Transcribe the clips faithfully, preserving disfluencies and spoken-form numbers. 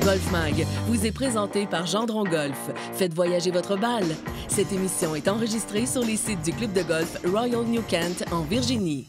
Golf Mag vous est présenté par Gendron Golf. Faites voyager votre balle. Cette émission est enregistrée sur les sites du club de golf Royal New Kent en Virginie.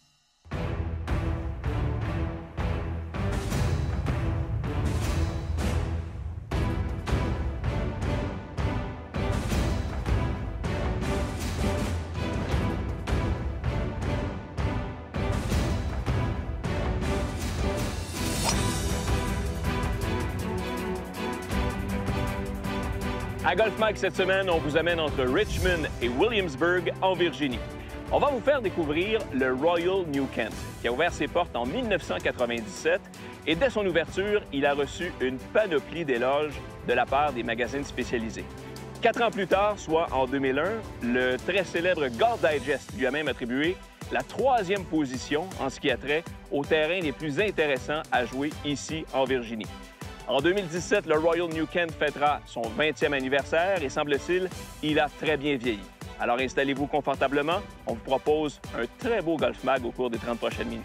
À Golf Mag cette semaine, on vous amène entre Richmond et Williamsburg en Virginie. On va vous faire découvrir le Royal New Kent, qui a ouvert ses portes en mille neuf cent quatre-vingt-dix-sept et dès son ouverture, il a reçu une panoplie d'éloges de la part des magazines spécialisés. Quatre ans plus tard, soit en deux mille un, le très célèbre Golf Digest lui a même attribué la troisième position en ce qui a trait aux terrains les plus intéressants à jouer ici en Virginie. En deux mille dix-sept, le Royal New Kent fêtera son vingtième anniversaire et semble-t-il, il a très bien vieilli. Alors installez-vous confortablement, on vous propose un très beau Golf Mag au cours des trente prochaines minutes.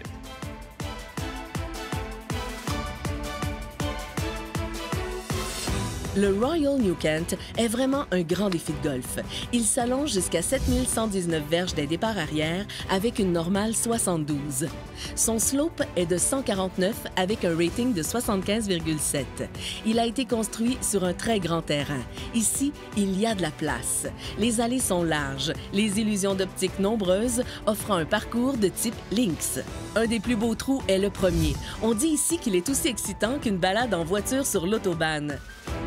Le Royal New Kent est vraiment un grand défi de golf. Il s'allonge jusqu'à sept mille cent dix-neuf verges des départs arrière avec une normale soixante-douze. Son slope est de cent quarante-neuf avec un rating de soixante-quinze virgule sept. Il a été construit sur un très grand terrain. Ici, il y a de la place. Les allées sont larges, les illusions d'optique nombreuses, offrant un parcours de type links. Un des plus beaux trous est le premier. On dit ici qu'il est aussi excitant qu'une balade en voiture sur l'autobahn.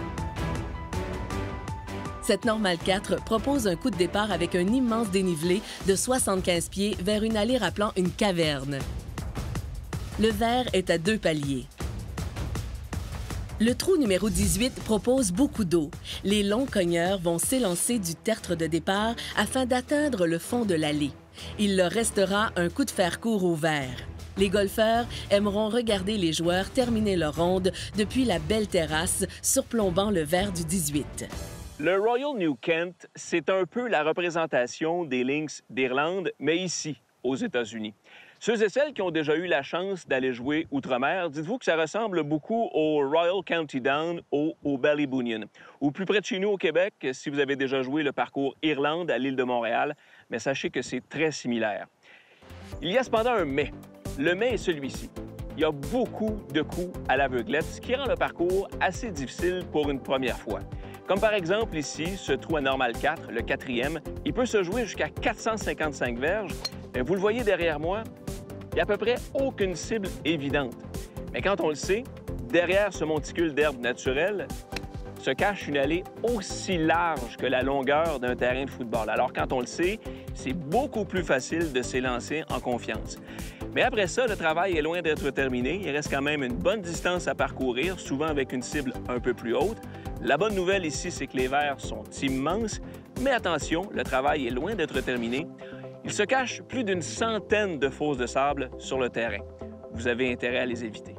Cette Normale quatre propose un coup de départ avec un immense dénivelé de soixante-quinze pieds vers une allée rappelant une caverne. Le verre est à deux paliers. Le trou numéro dix-huit propose beaucoup d'eau. Les longs cogneurs vont s'élancer du tertre de départ afin d'atteindre le fond de l'allée. Il leur restera un coup de fer court au vert. Les golfeurs aimeront regarder les joueurs terminer leur ronde depuis la belle terrasse surplombant le verre du dix-huit. Le Royal New Kent, c'est un peu la représentation des Lynx d'Irlande, mais ici, aux États-Unis. Ceux et celles qui ont déjà eu la chance d'aller jouer outre-mer, dites-vous que ça ressemble beaucoup au Royal County Down ou au Ballyboonian. Ou plus près de chez nous au Québec, si vous avez déjà joué le parcours Irlande à l'île de Montréal, mais sachez que c'est très similaire. Il y a cependant un mais. Le mais est celui-ci. Il y a beaucoup de coups à l'aveuglette, ce qui rend le parcours assez difficile pour une première fois. Comme par exemple ici, ce trou à Normale quatre, le quatrième, il peut se jouer jusqu'à quatre cent cinquante-cinq verges. Vous le voyez derrière moi, il n'y a à peu près aucune cible évidente. Mais quand on le sait, derrière ce monticule d'herbe naturelle se cache une allée aussi large que la longueur d'un terrain de football. Alors quand on le sait, c'est beaucoup plus facile de s'élancer en confiance. Mais après ça, le travail est loin d'être terminé. Il reste quand même une bonne distance à parcourir, souvent avec une cible un peu plus haute. La bonne nouvelle ici, c'est que les verres sont immenses, mais attention, le travail est loin d'être terminé. Il se cache plus d'une centaine de fosses de sable sur le terrain. Vous avez intérêt à les éviter.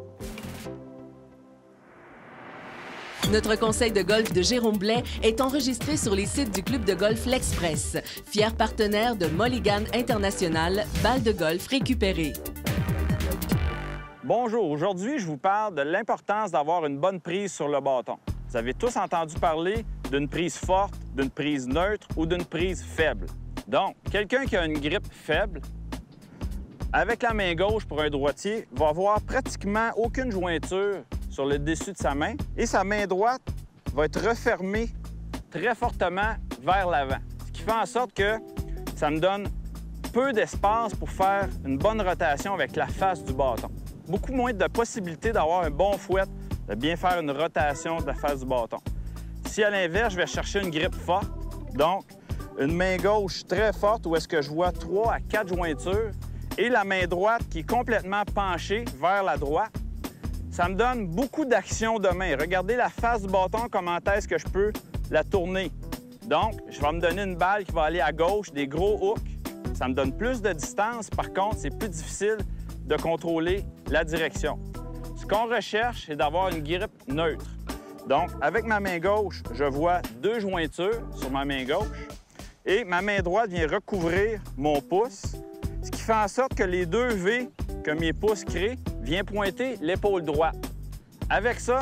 Notre conseil de golf de Jérôme Blais est enregistré sur les sites du club de golf L'Express, fier partenaire de Mulligan International, balle de golf récupérée. Bonjour, aujourd'hui, je vous parle de l'importance d'avoir une bonne prise sur le bâton. Vous avez tous entendu parler d'une prise forte, d'une prise neutre ou d'une prise faible. Donc, quelqu'un qui a une grippe faible, avec la main gauche pour un droitier, va avoir pratiquement aucune jointure sur le dessus de sa main et sa main droite va être refermée très fortement vers l'avant. Ce qui fait en sorte que ça me donne peu d'espace pour faire une bonne rotation avec la face du bâton. Beaucoup moins de possibilités d'avoir un bon fouet, de bien faire une rotation de la face du bâton. Si à l'inverse, je vais chercher une grippe forte, donc une main gauche très forte où est-ce que je vois trois à quatre jointures et la main droite qui est complètement penchée vers la droite, ça me donne beaucoup d'action de main. Regardez la face du bâton, comment est-ce que je peux la tourner. Donc, je vais me donner une balle qui va aller à gauche, des gros hooks. Ça me donne plus de distance. Par contre, c'est plus difficile de contrôler la direction. Ce qu'on recherche, c'est d'avoir une grippe neutre. Donc, avec ma main gauche, je vois deux jointures sur ma main gauche et ma main droite vient recouvrir mon pouce, ce qui fait en sorte que les deux V que mes pouces créent viennent pointer l'épaule droite. Avec ça,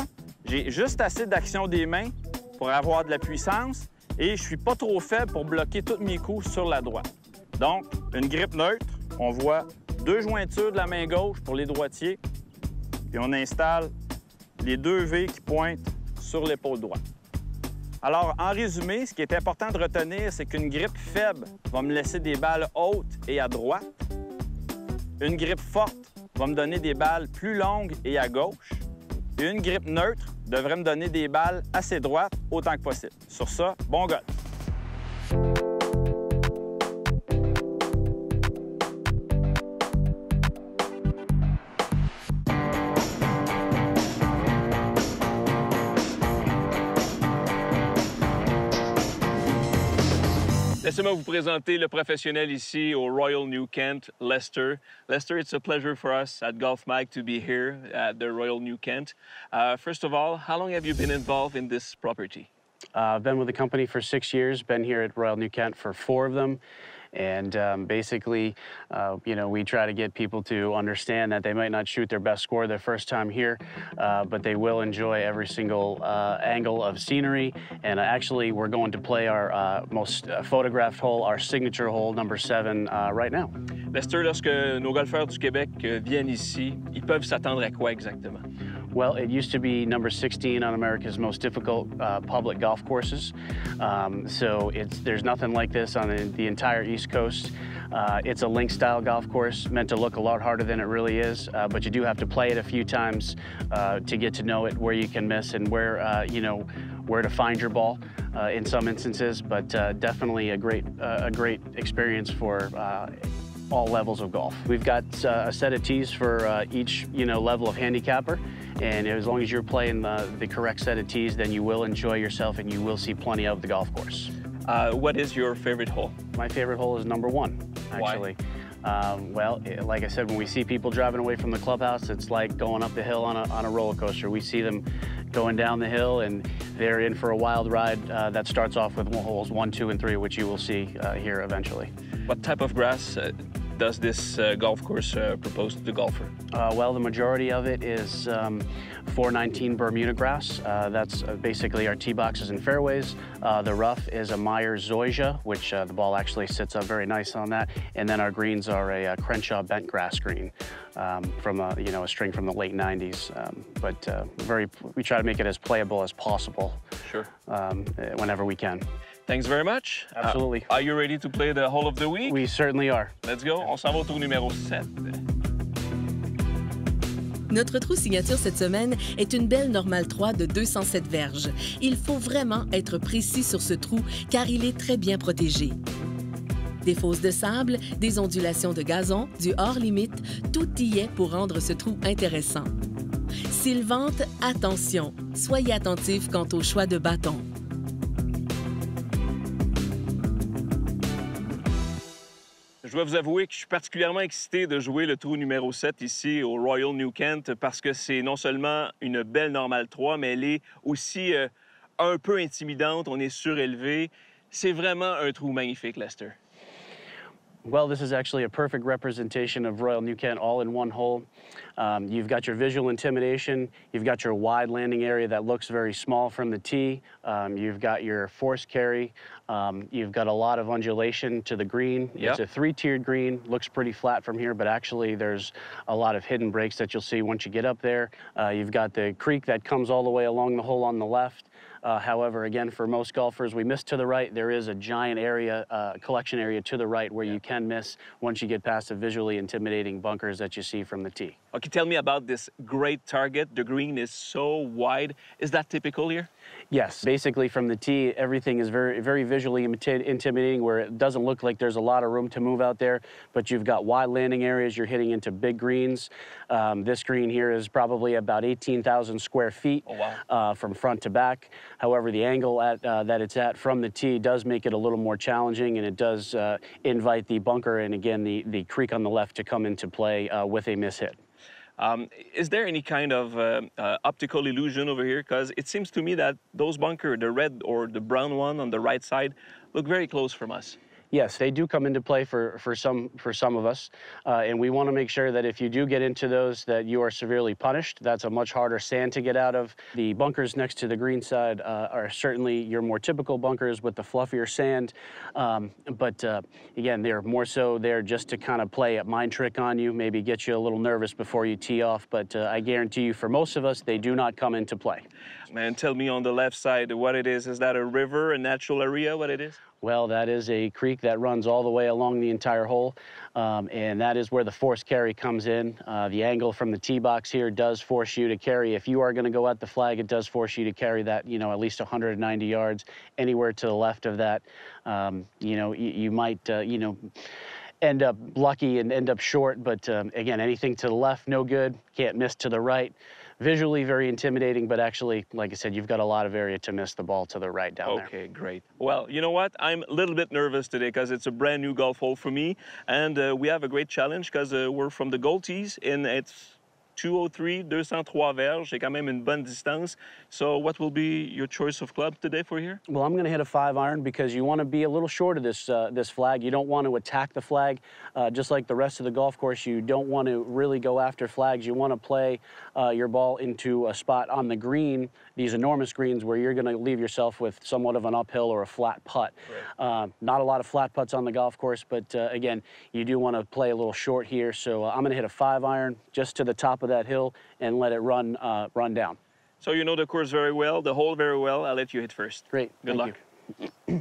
J'ai juste assez d'action des mains pour avoir de la puissance et je suis pas trop faible pour bloquer tous mes coups sur la droite. Donc, une grippe neutre, on voit deux jointures de la main gauche pour les droitiers, puis on installe les deux V qui pointent sur l'épaule droite. Alors, en résumé, ce qui est important de retenir, c'est qu'une grippe faible va me laisser des balles hautes et à droite. Une grippe forte va me donner des balles plus longues et à gauche. Et une grippe neutre devrait me donner des balles assez droites autant que possible. Sur ça, bon golf! Laissez-moi vous présenter le professionnel ici au Royal New Kent, Lester. Lester, it's a pleasure for us at Golf Mag to be here at the Royal New Kent. Uh, first of all, how long have you been involved in this property? Uh, I've been with the company for six years, been here at Royal New Kent for four of them. And um, basically, uh, you know, we try to get people to understand that they might not shoot their best score their first time here, uh, but they will enjoy every single uh, angle of scenery. And uh, actually, we're going to play our uh, most uh, photographed hole, our signature hole, number seven, uh, right now. Lester, lorsque nos golfeurs du Québec euh, viennent ici, ils peuvent s'attendre à quoi exactement? Well, it used to be number sixteen on America's most difficult uh, public golf courses. Um, so it's, there's nothing like this on the, the entire East Coast. Uh, it's a link-style golf course, meant to look a lot harder than it really is, uh, but you do have to play it a few times uh, to get to know it, where you can miss and where, uh, you know, where to find your ball uh, in some instances, but uh, definitely a great, uh, a great experience for uh, all levels of golf. We've got uh, a set of tees for uh, each, you know, level of handicapper, and as long as you're playing the, the correct set of tees, then you will enjoy yourself and you will see plenty of the golf course. Uh, what is your favorite hole? My favorite hole is number one, actually. Why? Um, well, it, like I said, when we see people driving away from the clubhouse, it's like going up the hill on a, on a roller coaster. We see them going down the hill, and they're in for a wild ride uh, that starts off with holes one, two, and three, which you will see uh, here eventually. What type of grass uh, does this uh, golf course uh, propose to the golfer? Uh, well, the majority of it is um, four nineteen Bermuda grass. Uh, that's uh, basically our tee boxes and fairways. Uh, the rough is a Myers Zoysia, which uh, the ball actually sits up very nice on that. And then our greens are a, a Crenshaw bent grass green um, from a, you know, a string from the late nineties. Um, but uh, very, we try to make it as playable as possible. Sure. Um, whenever we can. Thanks very much. Absolutely. Uh, are you ready to play the hole of the week? We certainly are. Let's go. On s'en va au trou numéro sept. Notre trou signature cette semaine est une belle normale trois de deux cent sept verges. Il faut vraiment être précis sur ce trou car il est très bien protégé. Des fosses de sable, des ondulations de gazon, du hors-limite, tout y est pour rendre ce trou intéressant. S'il vente, attention, soyez attentif quant au choix de bâton. Je dois vous avouer que je suis particulièrement excité de jouer le trou numéro sept ici au Royal New Kent parce que c'est non seulement une belle normale trois, mais elle est aussi euh, un peu intimidante. On est surélevé. C'est vraiment un trou magnifique, Lester. Well, this is actually a perfect representation of Royal New Kent all in one hole. Um, you've got your visual intimidation, you've got your wide landing area that looks very small from the tee, um, you've got your force carry, um, you've got a lot of undulation to the green. Yep. It's a three-tiered green, looks pretty flat from here, but actually there's a lot of hidden breaks that you'll see once you get up there. Uh, you've got the creek that comes all the way along the hole on the left. Uh, however, again, for most golfers, we miss to the right. There is a giant area, uh, collection area to the right where you can miss once you get past the visually intimidating bunkers that you see from the tee. Okay, tell me about this great target. The green is so wide. Is that typical here? Yes, basically from the tee, everything is very, very visually intimidating where it doesn't look like there's a lot of room to move out there, but you've got wide landing areas, you're hitting into big greens. Um, this green here is probably about eighteen thousand square feet oh, wow. uh, from front to back. However, the angle at, uh, that it's at from the tee does make it a little more challenging, and it does uh, invite the bunker and, again, the, the creek on the left to come into play uh, with a miss hit. Um, is there any kind of uh, uh, optical illusion over here? Because it seems to me that those bunkers, the red or the brown one on the right side, look very close from us. Yes, they do come into play for, for, some, for some of us, uh, and we want to make sure that if you do get into those that you are severely punished. That's a much harder sand to get out of. The bunkers next to the green side uh, are certainly your more typical bunkers with the fluffier sand, um, but uh, again, they're more so there just to kind of play a mind trick on you, maybe get you a little nervous before you tee off, but uh, I guarantee you for most of us, they do not come into play. Man, tell me on the left side what it is. Is that a river, a natural area, what it is? Well, that is a creek that runs all the way along the entire hole, um, and that is where the force carry comes in. Uh, the angle from the tee box here does force you to carry. If you are going to go at the flag, it does force you to carry that, you know, at least one hundred ninety yards. Anywhere to the left of that, um, you know, you, you might, uh, you know, end up lucky and end up short. But um, again, anything to the left, no good. Can't miss to the right. Visually very intimidating, but actually, like I said, you've got a lot of area to miss the ball to the right down there. Okay, great. Well, you know what? I'm a little bit nervous today because it's a brand new golf hole for me, and uh, we have a great challenge because uh, we're from the Gold Tees, and it's two oh three, two oh three verges. C'est quand même une bonne distance. So what will be your choice of club today for here? Well, I'm going to hit a five iron because you want to be a little short of this uh, this flag. You don't want to attack the flag. Uh, just like the rest of the golf course, you don't want to really go after flags. You want to play uh, your ball into a spot on the green, these enormous greens where you're going to leave yourself with somewhat of an uphill or a flat putt. Right. Uh, not a lot of flat putts on the golf course, but uh, again, you do want to play a little short here. So uh, I'm going to hit a five iron just to the top of that hill and let it run uh, run down. So you know the course very well, the hole very well. I'll let you hit first. Great. Good Thank luck. You.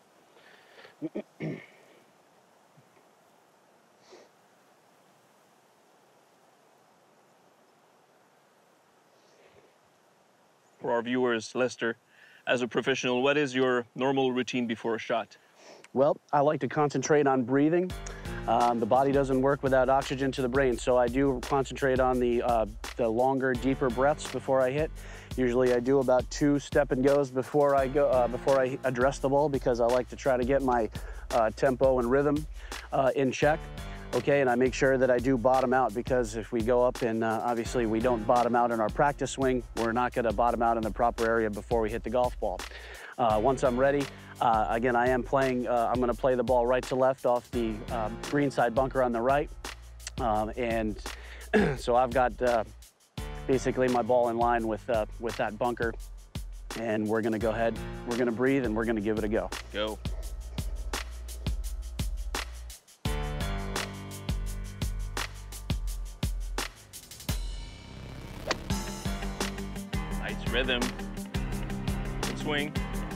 For our viewers, Lester, as a professional, what is your normal routine before a shot? Well, I like to concentrate on breathing. Um, the body doesn't work without oxygen to the brain, so I do concentrate on the, uh, the longer, deeper breaths before I hit. Usually I do about two step and goes before I, go, uh, before I address the ball because I like to try to get my uh, tempo and rhythm uh, in check. Okay, and I make sure that I do bottom out because if we go up and uh, obviously we don't bottom out in our practice swing, we're not going to bottom out in the proper area before we hit the golf ball. Uh, once I'm ready, uh, again, I am playing, uh, I'm going to play the ball right to left off the uh, green side bunker on the right. Um, and so I've got uh, basically my ball in line with, uh, with that bunker. And we're going to go ahead, we're going to breathe, and we're going to give it a go. Go. Nice rhythm. Good swing.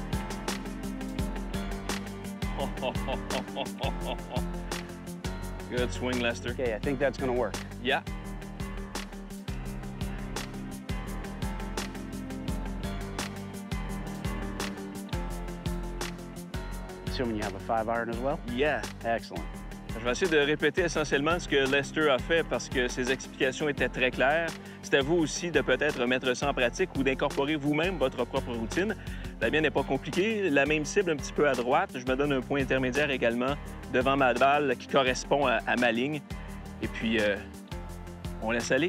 Good swing, Lester. Okay, I think that's going to work. Yeah. Assuming you have a five iron as well? Yeah. Excellent. Je vais essayer de répéter essentiellement ce que Lester a fait parce que ses explications étaient très claires. C'est à vous aussi de peut-être mettre ça en pratique ou d'incorporer vous-même votre propre routine. La mienne n'est pas compliquée. La même cible un petit peu à droite. Je me donne un point intermédiaire également devant ma balle qui correspond à, à ma ligne. Et puis, euh, on laisse aller.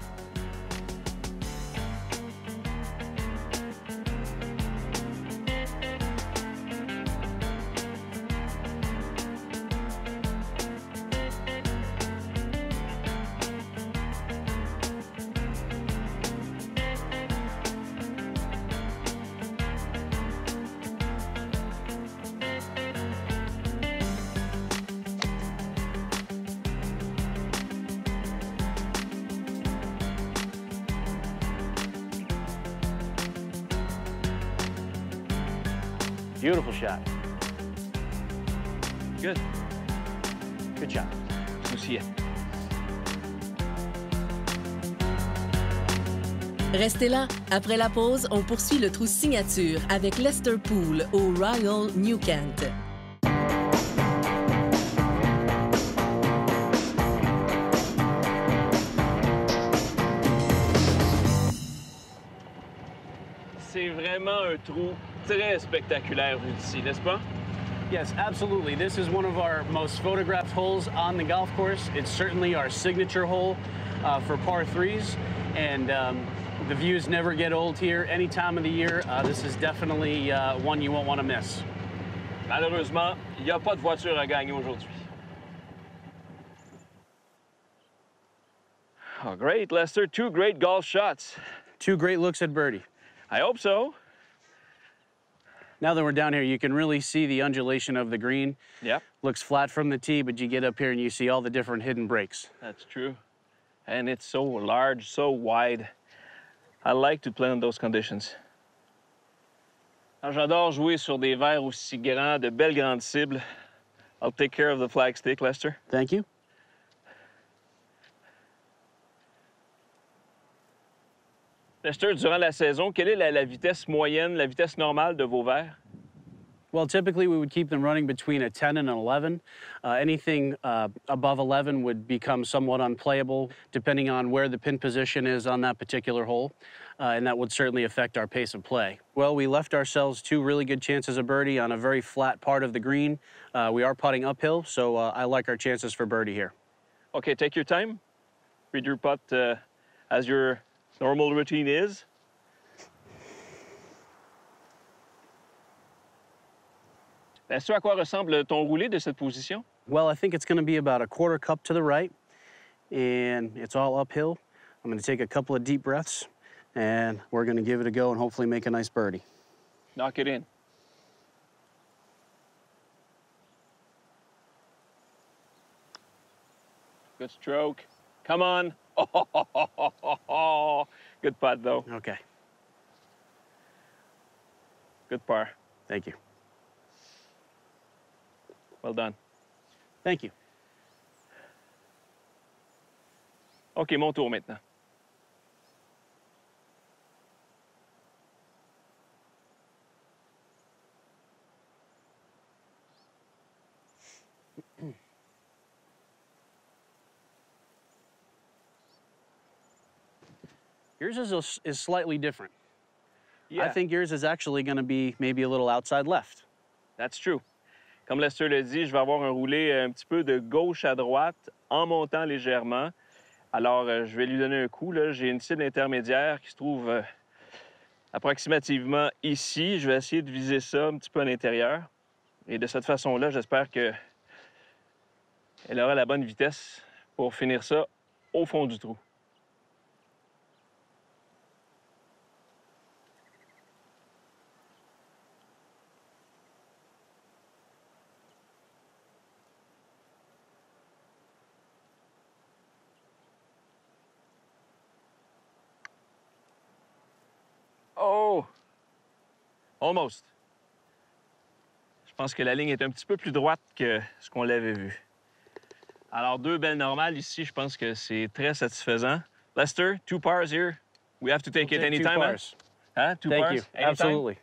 Beautiful shot. Good. Good shot. Souci. Restez là. Après la pause, on poursuit le trou signature avec Lester Poole au Royal New Kent. C'est vraiment un trou très spectaculaire vu d'ici, n'est-ce pas? Yes, absolutely. This is one of our most photographed holes on the golf course. It's certainly our signature hole uh, for par threes, and um, the views never get old here. Any time of the year, uh, this is definitely uh, one you won't want to miss. Malheureusement, il n'y a pas de voiture à gagner aujourd'hui. Oh, great, Lester. Two great golf shots. Two great looks at birdie. I hope so. Now that we're down here, you can really see the undulation of the green. Yep. Looks flat from the tee, but you get up here and you see all the different hidden breaks. That's true. And it's so large, so wide. I like to play in those conditions. J'adore jouer sur des verres aussi grands, de belles grandes cibles. I'll take care of the flag stick, Lester. Thank you. Lester, durant la saison, quelle est la, la vitesse moyenne, la vitesse normale de vos verres? Well, typically we would keep them running between a ten and an eleven. Uh, anything uh, above eleven would become somewhat unplayable, depending on where the pin position is on that particular hole, uh, and that would certainly affect our pace of play. Well, we left ourselves two really good chances of birdie on a very flat part of the green. Uh, we are putting uphill, so uh, I like our chances for birdie here. Okay, take your time. Read your putt uh, as your normal routine is. Est-ce à quoi ressemble ton roulé de cette position? Well, I think it's going to be about a quarter cup to the right, and it's all uphill. I'm going to take a couple of deep breaths, and we're going to give it a go and hopefully make a nice birdie. Knock it in. Good stroke. Come on. Oh, good putt, though. Okay. Good par. Thank you. Well done. Thank you. OK, mon tour maintenant. Yours is, a, is slightly different. Yeah, I think yours is actually going to be maybe a little outside left. that's true. Comme Lester l'a dit, je vais avoir un roulé un petit peu de gauche à droite en montant légèrement. Alors, euh, je vais lui donner un coup. J'ai une cible intermédiaire qui se trouve euh, approximativement ici. Je vais essayer de viser ça un petit peu à l'intérieur. Et de cette façon-là, j'espère qu'elle aura la bonne vitesse pour finir ça au fond du trou. Oh! Almost. Je pense que la ligne est un petit peu plus droite que ce qu'on l'avait vu. Alors, deux belles normales ici, je pense que c'est très satisfaisant. Lester, two pars here. We have to take We'll it take anytime, two man. pars. Huh? Two Thank pars? you. Anytime? Absolutely.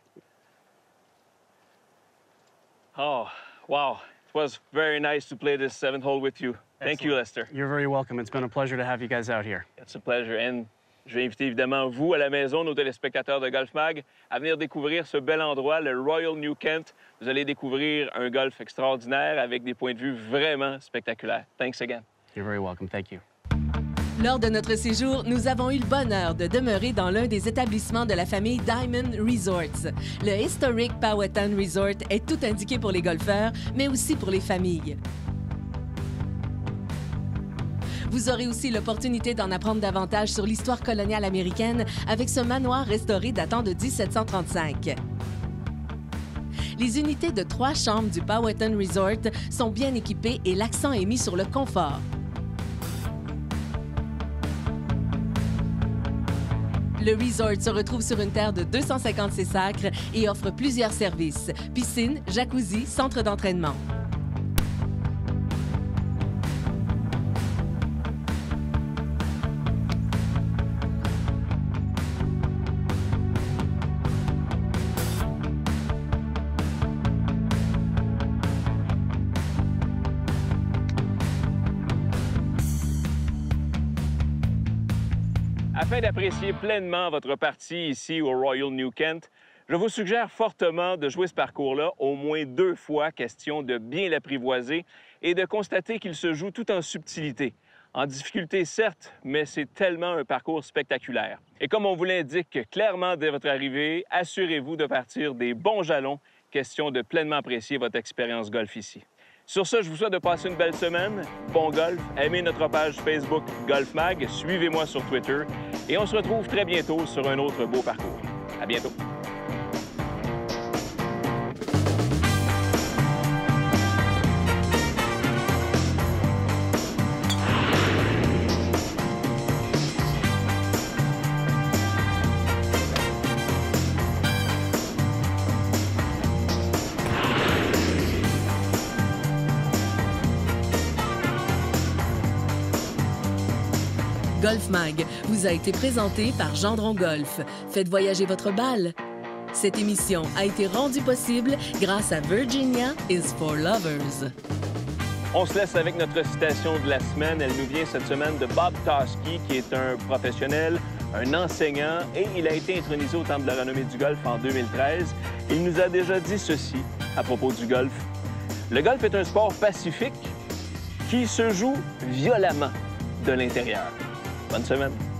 Oh, wow. It was very nice to play this seventh hole with you. Thank you, Lester. You're very welcome. It's been a pleasure to have you guys out here. It's a pleasure. And je vais inviter évidemment vous à la maison, nos téléspectateurs de Golf Mag, à venir découvrir ce bel endroit, le Royal New Kent. Vous allez découvrir un golf extraordinaire avec des points de vue vraiment spectaculaires. Thanks again. You're very welcome. Thank you. Lors de notre séjour, nous avons eu le bonheur de demeurer dans l'un des établissements de la famille Diamond Resorts. Le historique Powhatan Resort est tout indiqué pour les golfeurs, mais aussi pour les familles. Vous aurez aussi l'opportunité d'en apprendre davantage sur l'histoire coloniale américaine avec ce manoir restauré datant de dix-sept cent trente-cinq. Les unités de trois chambres du Powhatan Resort sont bien équipées et l'accent est mis sur le confort. Le resort se retrouve sur une terre de deux cent cinquante-six acres et offre plusieurs services: piscine, jacuzzi, centre d'entraînement. Afin d'apprécier pleinement votre partie ici au Royal New Kent, je vous suggère fortement de jouer ce parcours-là au moins deux fois, question de bien l'apprivoiser et de constater qu'il se joue tout en subtilité. En difficulté, certes, mais c'est tellement un parcours spectaculaire. Et comme on vous l'indique clairement dès votre arrivée, assurez-vous de partir des bons jalons, question de pleinement apprécier votre expérience golf ici. Sur ce, je vous souhaite de passer une belle semaine. Bon golf, aimez notre page Facebook Golf Mag, suivez-moi sur Twitter et on se retrouve très bientôt sur un autre beau parcours. À bientôt. Golf Mag vous a été présenté par Gendron Golf. Faites voyager votre balle. Cette émission a été rendue possible grâce à Virginia is for Lovers. On se laisse avec notre citation de la semaine. Elle nous vient cette semaine de Bob Toski, qui est un professionnel, un enseignant, et il a été intronisé au Temple de la renommée du golf en deux mille treize. Il nous a déjà dit ceci à propos du golf. Le golf est un sport pacifique qui se joue violemment de l'intérieur. Bonne semaine.